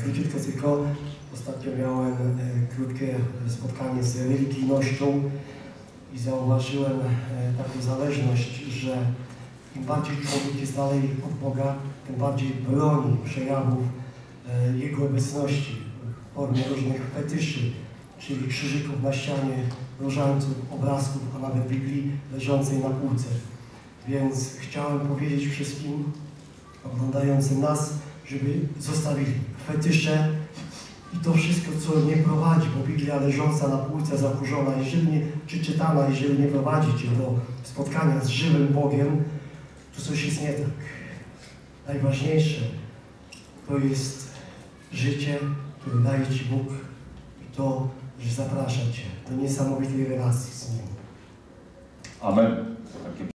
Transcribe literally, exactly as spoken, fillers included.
króciutko tylko. Ostatnio miałem krótkie spotkanie z religijnością i zauważyłem taką zależność, że im bardziej człowiek jest dalej od Boga, tym bardziej broni przejawów Jego obecności w formie różnych fetyszy, czyli krzyżyków na ścianie, różańców, obrazków, a nawet Biblii leżącej na półce. Więc chciałem powiedzieć wszystkim oglądającym nas, żeby zostawili fetysze i to wszystko, co nie prowadzi, bo Biblia leżąca na półce, zakurzona, jeżeli nie, czy czytana, jeżeli nie prowadzi Cię do spotkania z żywym Bogiem, to coś jest nie tak. Najważniejsze to jest życie, które daje Ci Bóg i to, że zaprasza Cię do niesamowitej relacji z Nim. Amen.